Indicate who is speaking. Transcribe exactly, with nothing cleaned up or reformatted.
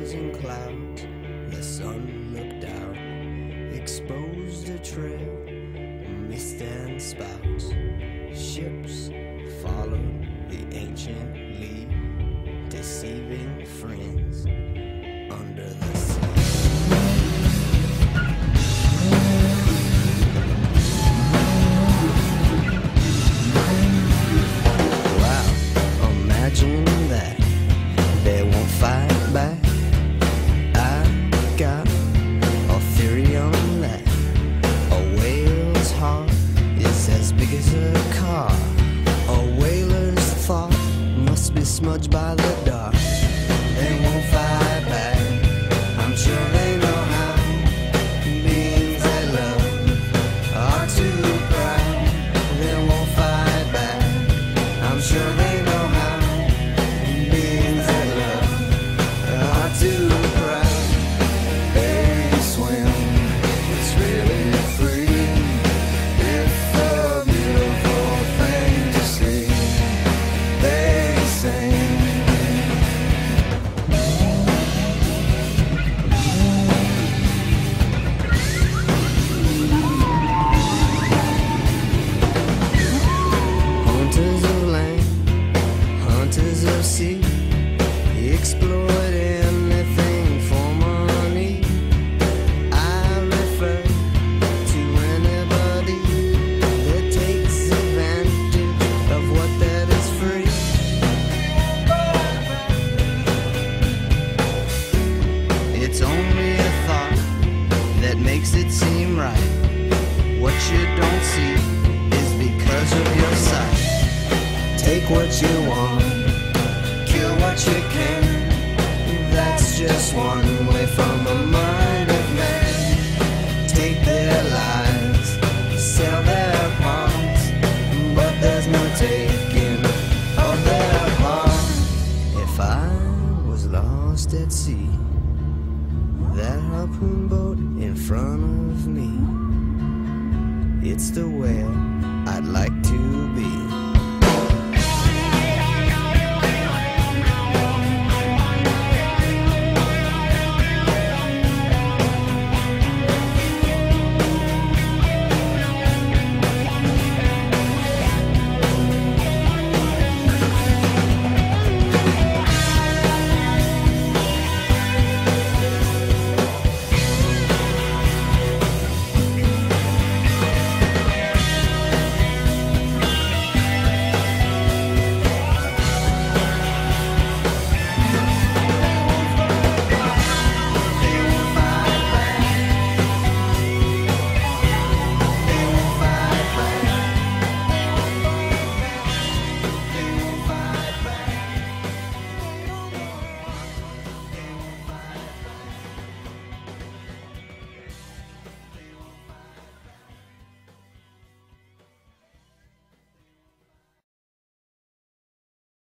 Speaker 1: thousand clouds, the sun looked out, exposed a trail of mist and spouts. Ships followed the ancient lead, deceiving friends under the sea. Wow, imagine that. They won't fight back. I got a theory on that. A whale's heart is as big as a car. A whaler's thought must be smudged by the dark. They won't fight back. I'm sure they know how. Beings they love are too proud. They won't fight back. I'm sure they know how. Beings they love are too proud. They swim. It's really free. It's a beautiful thing to see. They sing. Hunters of land, hunters of sea, exploit anything for money. I refer to anybody that takes advantage of what that is free. It's only a thought that makes it seem right. What you don't see is because of your sight. Take what you want, kill what you can. That's just one way from the mind of man. Take their lives, sell their parts, but there's no taking of their heart. If I was lost at sea, that harpoon boat in front of me, it's the whale